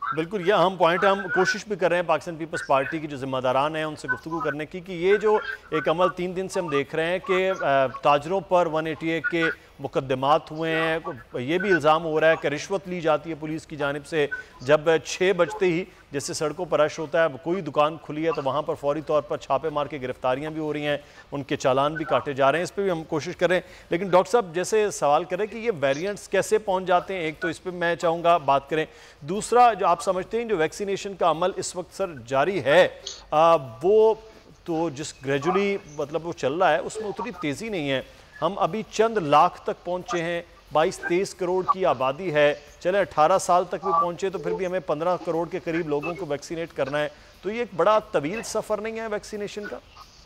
बिल्कुल, ये अहम पॉइंट है। हम कोशिश भी कर रहे हैं पाकिस्तान पीपल्स पार्टी की जो ज़िम्मेदारान हैं उनसे गुफ्तगू करने की कि ये जो एक अमल 3 दिन से हम देख रहे हैं कि ताजरों पर 188 के मुकदमात हुए हैं, ये भी इल्ज़ाम हो रहा है कि रिश्वत ली जाती है पुलिस की जानिब से। जब 6 बजते ही जैसे सड़कों पर रश होता है, कोई दुकान खुली है तो वहाँ पर फौरी तौर पर छापे मार के गिरफ्तारियाँ भी हो रही हैं, उनके चालान भी काटे जा रहे हैं। इस पर भी हम कोशिश कर रहे हैं। लेकिन डॉक्टर साहब जैसे सवाल करें कि ये वेरिएंट्स कैसे पहुँच जाते हैं, एक तो इस पर मैं चाहूँगा बात करें। दूसरा, जो आप समझते हैं जो वैक्सीनेशन का अमल इस वक्त सर जारी है, वो तो जिस ग्रेजुअली मतलब वो चल रहा है उसमें उतनी तेज़ी नहीं है। हम अभी चंद लाख तक पहुँचे हैं, 22-23 करोड़ की आबादी है। चले 18 साल तक भी पहुँचे तो फिर भी हमें 15 करोड़ के करीब लोगों को वैक्सीनेट करना है। तो ये एक बड़ा तवील सफ़र नहीं है वैक्सीनेशन का?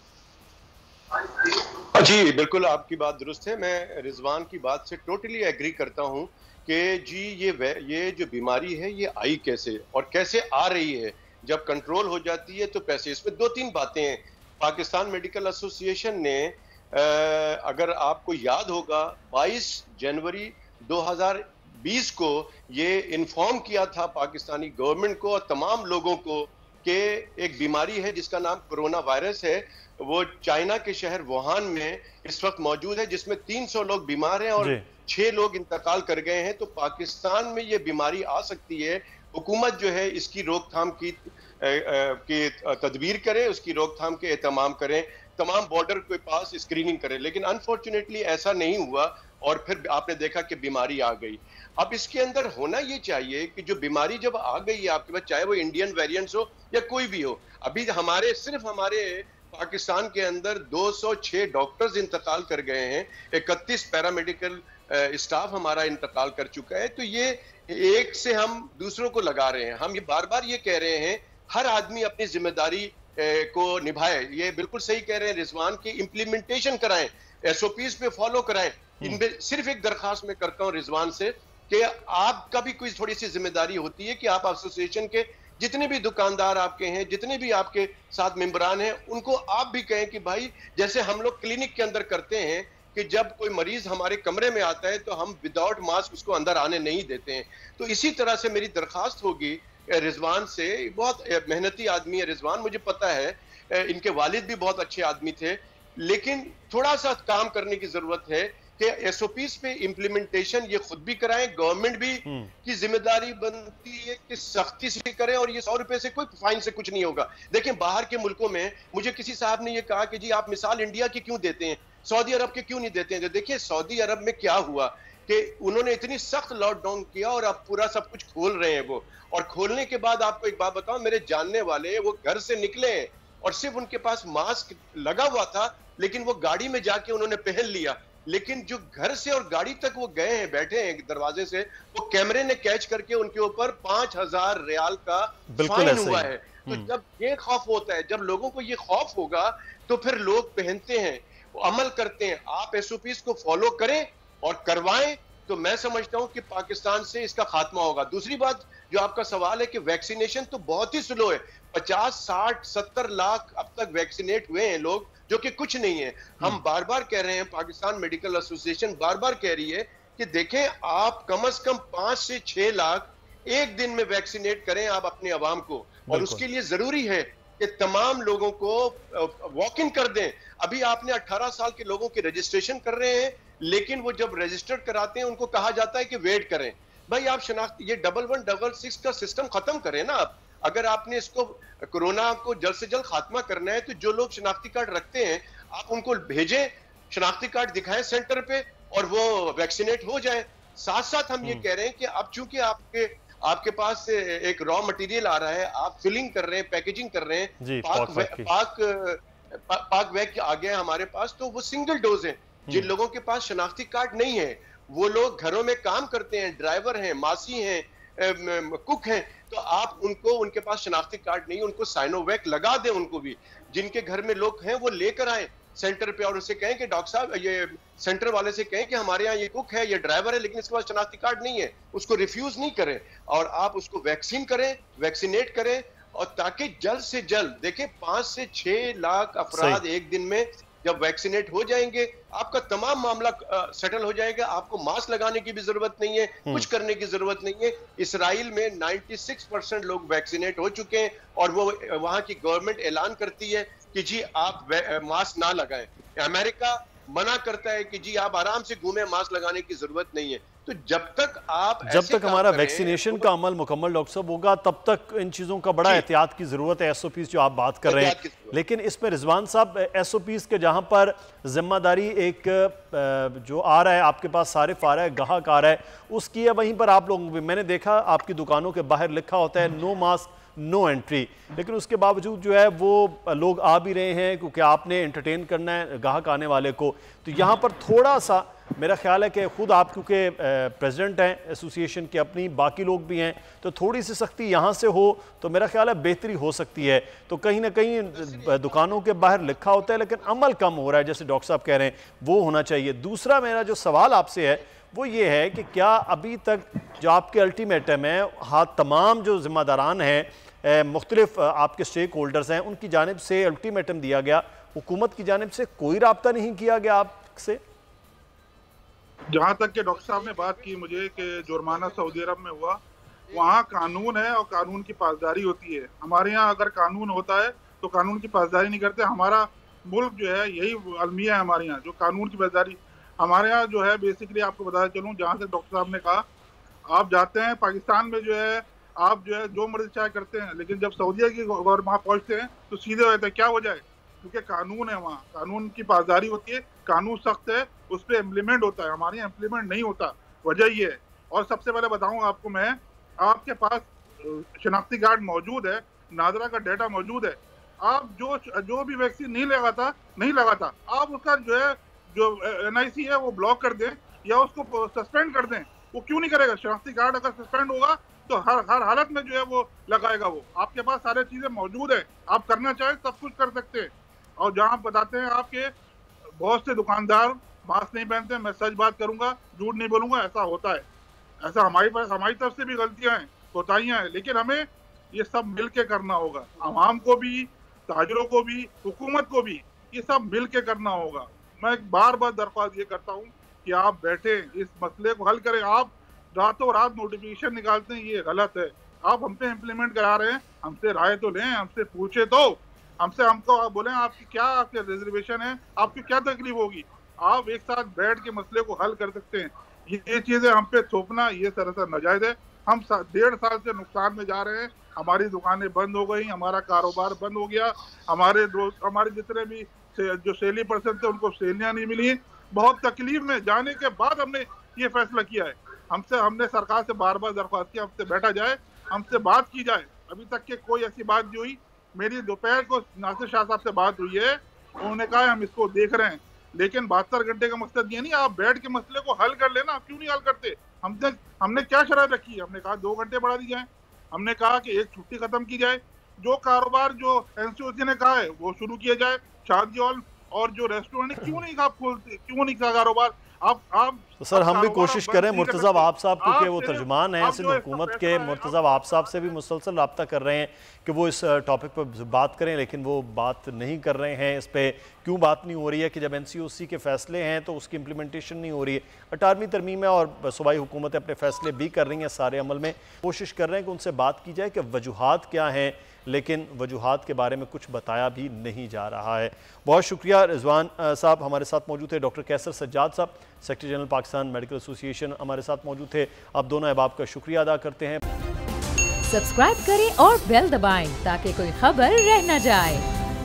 जी बिल्कुल, आपकी बात दुरुस्त है। मैं रिजवान की बात से टोटली एग्री करता हूं कि जी ये जो बीमारी है ये आई कैसे और कैसे आ रही है। जब कंट्रोल हो जाती है तो पैसे। इसमें दो तीन बातें हैं। पाकिस्तान मेडिकल एसोसिएशन ने अगर आपको याद होगा 22 जनवरी 2020 को ये इन्फॉर्म किया था पाकिस्तानी गवर्नमेंट को और तमाम लोगों को कि एक बीमारी है जिसका नाम कोरोना वायरस है। वो चाइना के शहर वुहान में इस वक्त मौजूद है, जिसमें 300 लोग बीमार हैं और 6 लोग इंतकाल कर गए हैं। तो पाकिस्तान में ये बीमारी आ सकती है। हुकूमत जो है इसकी रोकथाम की तदबीर करे, उसकी रोकथाम के एहतमाम करें, तमाम बॉर्डर के पास स्क्रीनिंग करें। लेकिन अनफॉर्चुनेटली ऐसा नहीं हुआ और फिर आपने देखा कि बीमारी आ गई। अब इसके अंदर होना ये चाहिए कि जो बीमारी जब आ गई है आपके पास, चाहे वो इंडियन वेरिएंट्स हो या कोई भी हो, अभी सिर्फ हमारे पाकिस्तान के अंदर 206 डॉक्टर्स इंतकाल कर गए हैं, 31 पैरामेडिकल स्टाफ हमारा इंतकाल कर चुका है। तो ये एक से हम दूसरों को लगा रहे हैं। हम ये बार बार ये कह रहे हैं हर आदमी अपनी जिम्मेदारी को निभाए। ये बिल्कुल सही कह रहे हैं रिजवान की, इम्प्लीमेंटेशन कराएं, एसओपीज पे फॉलो कराएं। इनमें सिर्फ एक दरखास्त में करता हूं रिजवान से कि आपका भी कोई थोड़ी सी जिम्मेदारी होती है कि आप एसोसिएशन के जितने भी दुकानदार आपके हैं, जितने भी आपके साथ मेंबरान हैं, उनको आप भी कहें कि भाई जैसे हम लोग क्लिनिक के अंदर करते हैं कि जब कोई मरीज हमारे कमरे में आता है तो हम विदाउट मास्क उसको अंदर आने नहीं देते हैं। तो इसी तरह से मेरी दरखास्त होगी रिजवान से। बहुत मेहनती आदमी है रिजवान, मुझे पता है, इनके वालिद भी बहुत अच्छे आदमी थे, लेकिन थोड़ा सा काम करने की जरूरत है कि एसओपीज पे इंप्लीमेंटेशन ये खुद भी कराएं। गवर्नमेंट भी की जिम्मेदारी बनती है कि सख्ती से करें और ये 100 रुपए से कोई फाइन से कुछ नहीं होगा। देखिए बाहर के मुल्कों में मुझे किसी साहब ने ये कहा कि जी आप मिसाल इंडिया की क्यों देते हैं, सऊदी अरब के क्यों नहीं देते हैं। तो देखिए सऊदी अरब में क्या हुआ कि उन्होंने इतनी सख्त लॉकडाउन किया और अब पूरा सब कुछ खोल रहे हैं वो। और खोलने के बाद आपको एक बात बताऊं, मेरे जानने वाले वो घर से निकले हैं और सिर्फ उनके पास मास्क लगा हुआ था, लेकिन वो गाड़ी में जाके उन्होंने पहन लिया। लेकिन जो घर से और गाड़ी तक वो गए हैं, बैठे हैं दरवाजे से, वो कैमरे ने कैच करके उनके ऊपर 5000 रियाल का फाइन हुआ है। तो जब ये खौफ होता है, जब लोगों को ये खौफ होगा तो फिर लोग पहनते हैं, अमल करते हैं। आप एसओपीज को फॉलो करें और करवाएं तो मैं समझता हूं कि पाकिस्तान से इसका खात्मा होगा। दूसरी बात जो आपका सवाल है कि वैक्सीनेशन तो बहुत ही स्लो है। 50, 60, 70 लाख अब तक वैक्सीनेट हुए हैं लोग, जो कि कुछ नहीं है। हम बार बार कह रहे हैं, पाकिस्तान मेडिकल एसोसिएशन बार बार कह रही है कि देखें आप कम से कम 5 से 6 लाख एक दिन में वैक्सीनेट करें आप अपने अवाम को। और उसके लिए जरूरी है कि तमाम लोगों को वॉक इन कर दें। अभी आपने 18 साल के लोगों की रजिस्ट्रेशन कर रहे हैं, लेकिन वो जब रजिस्टर कराते हैं उनको कहा जाता है कि वेट करें। भाई आप शनाख्ती, ये 1166 का सिस्टम खत्म करें ना। आप अगर आपने इसको कोरोना को जल्द से जल्द खात्मा करना है तो जो लोग शनाख्ती कार्ड रखते हैं आप उनको भेजें, शनाख्ती कार्ड दिखाएं सेंटर पे और वो वैक्सीनेट हो जाए। साथ साथ हम ये कह रहे हैं कि अब चूंकि आपके पास एक रॉ मटेरियल आ रहा है, आप फिलिंग कर रहे हैं, पैकेजिंग कर रहे हैं, पाक वैक आ गया हमारे पास, तो वो सिंगल डोज है। जिन लोगों के पास शनाख्ती कार्ड नहीं है, वो लोग घरों में काम करते हैं, ड्राइवर हैं, मासी हैं, कुक हैं, तो आप उनको, उनके पास शनाख्ती कार्ड नहीं, उनको साइनोवैक लगा दें। उनको भी, जिनके घर में लोग हैं वो लेकर आए सेंटर पे और उससे कहें कि डॉक्टर साहब, ये सेंटर वाले से कहें कि हमारे यहाँ ये कुक है, ये ड्राइवर है, लेकिन इसके पास शनाख्ती कार्ड नहीं है, उसको रिफ्यूज नहीं करें और आप उसको वैक्सीन करें, वैक्सीनेट करें। और ताकि जल्द से जल्द, देखें 5 से 6 लाख अफराद एक दिन में जब वैक्सीनेट हो जाएंगे आपका तमाम मामला सेटल हो जाएगा, आपको मास्क लगाने की भी जरूरत नहीं है, कुछ करने की जरूरत नहीं है। इसराइल में 96% लोग वैक्सीनेट हो चुके हैं और वो वहां की गवर्नमेंट ऐलान करती है कि जी आप मास्क ना लगाएं। अमेरिका मना करता है कि जी आप आराम से घूमें, मास्क लगाने की जरूरत नहीं है। तो जब तक हमारा वैक्सीनेशन का अमल मुकम्मल डॉक्टर साहब होगा तब तक इन चीज़ों का बड़ा एहतियात की ज़रूरत है, एसओपीज़ जो आप बात कर रहे हैं। लेकिन इसमें रिजवान साहब एसओपीज़ के जहाँ पर जिम्मेदारी एक जो आ रहा है आपके पास सारिफ आ रहा है, ग्राहक आ रहा है, उसकी है, वहीं पर आप लोगों को भी मैंने देखा आपकी दुकानों के बाहर लिखा होता है नो मास्क नो एंट्री, लेकिन उसके बावजूद जो है वो लोग आ भी रहे हैं क्योंकि आपने एंटरटेन करना है ग्राहक आने वाले को। तो यहाँ पर थोड़ा सा मेरा ख्याल है कि खुद आप क्योंकि प्रेसिडेंट हैं एसोसिएशन के, अपनी बाकी लोग भी हैं, तो थोड़ी सी सख्ती यहाँ से हो तो मेरा ख्याल है बेहतरी हो सकती है। तो कहीं ना कहीं दुकानों के बाहर लिखा होता है लेकिन अमल कम हो रहा है, जैसे डॉक्टर साहब कह रहे हैं, वो होना चाहिए। दूसरा मेरा जो सवाल आपसे है वो ये है कि क्या अभी तक जो आपके अल्टीमेटम है, हाँ, तमाम जो जिम्मेदारान हैं, मुख्तलिफ आपके स्टेक होल्डर्स हैं, उनकी जानिब से अल्टीमेटम दिया गया, हुकूमत की जानिब से कोई राब्ता नहीं किया गया आपसे? जहाँ तक के डॉक्टर साहब ने बात की मुझे कि जुर्माना सऊदी अरब में हुआ, वहाँ कानून है और कानून की पासदारी होती है। हमारे यहाँ अगर कानून होता है तो कानून की पासदारी नहीं करते। हमारा मुल्क जो है यही अलमिया है हमारे यहाँ, जो कानून की पासदारी हमारे यहाँ जो है। बेसिकली आपको बताया चलूँ, जहाँ से डॉक्टर साहब ने कहा, आप जाते हैं पाकिस्तान में जो है आप जो है जो मर्जी चाहे करते हैं, लेकिन जब सऊदीया की गवर्नमेंट वहाँ पहुँचते हैं तो सीधे हो जाते हैं। क्या वजह है? क्योंकि कानून है, वहाँ कानून की पासदारी होती है, कानून सख्त है, उस पर इम्प्लीमेंट होता है। हमारे यहाँ इम्प्लीमेंट नहीं होता, वजह ये है। और सबसे पहले बताऊँ आपको मैं, आपके पास शनाख्ती कार्ड मौजूद है, नादरा का डेटा मौजूद है, आप जो भी वैक्सीन नहीं लगाता आप उसका जो है जो NIC है वो ब्लॉक कर दें या उसको सस्पेंड कर दें। वो क्यों नहीं करेगा? शनाख्ती कार्ड अगर सस्पेंड होगा तो हर हालत में जो है वो लगाएगा। वो आपके पास सारी चीजें मौजूद है, आप करना चाहें सब कुछ कर सकते हैं। और जहाँ आप बताते हैं आपके बहुत से दुकानदार मास्क नहीं पहनते, मैं सच बात करूंगा, झूठ नहीं बोलूंगा, ऐसा होता है। ऐसा हमारी तरफ से भी गलतियां हैं, कोताहियां हैं, लेकिन हमें ये सब मिल के करना होगा। आवाम को भी, ताजरों को भी, हुकूमत को भी, ये सब मिल के करना होगा। मैं बार बार दरख्वास्त ये करता हूँ कि आप बैठे इस मसले को हल करें। आप रातों रात नोटिफिकेशन निकालते हैं, ये गलत है। आप हम पे इम्प्लीमेंट करा रहे हैं, हमसे राय तो लें, हमसे पूछे तो, हमको आप बोलें आपकी क्या आपके रिजर्वेशन है, आपकी क्या तकलीफ होगी। आप एक साथ बैठ के मसले को हल कर सकते हैं। ये चीजें हम पे थोपना ये सरासर नाजायज है। हम 1.5 साल से नुकसान में जा रहे हैं, हमारी दुकानें बंद हो गई, हमारा कारोबार बंद हो गया, हमारे जितने भी जो सेली पर्सन थे उनको सेलियां नहीं मिली। बहुत तकलीफ में जाने के बाद हमने ये फैसला किया है। हमने सरकार से बार बार दरख्वास्त किया, हमसे बैठा जाए, हमसे बात की जाए। अभी तक के कोई ऐसी बात नहीं हुई। मेरी दोपहर को नासिर शाह साहब से बात हुई है, उन्होंने कहा हम इसको देख रहे हैं, लेकिन 72 घंटे का मकसद ये नहीं, आप बैठ के मसले को हल कर लेना। आप क्यों नहीं हल करते? हमने क्या शरारत रखी है? हमने कहा 2 घंटे बढ़ा दी जाए, हमने कहा कि एक छुट्टी खत्म की जाए, जो कारोबार जो NCOC ने कहा है वो शुरू किया जाए। शादी हॉल और जो रेस्टोरेंट क्यों नहीं कहा कारोबार? आप तो सर हम भी कोशिश करें, मुर्तज़ा वहाब साहब क्योंकि वो तर्जुमान हैं सिंध हुकूमत के, मुर्तज़ा वहाब साहब से भी मुसलसल रब्ता कर रहे हैं कि वो इस टॉपिक पर बात करें, लेकिन वो बात नहीं कर रहे हैं। इस पर क्यों बात नहीं हो रही है कि जब NCOC के फैसले हैं तो उसकी इम्प्लीमेंटेशन नहीं हो रही है। 18वीं तरमीम है और सूबाई हुकूमतें अपने फैसले भी कर रही हैं सारे अमल में। कोशिश कर रहे हैं कि उनसे बात की जाए कि वजूहात क्या हैं, लेकिन वजूहात के बारे में कुछ बताया भी नहीं जा रहा है। बहुत शुक्रिया रिजवान साहब, हमारे साथ मौजूद थे। Doctor Qaiser Sajjad sahab, secretary general Pakistan medical association, हमारे साथ मौजूद थे। आप दोनों अहबाब का शुक्रिया अदा करते हैं। सब्सक्राइब करें और बेल दबाएं ताकि कोई खबर रह न जाए।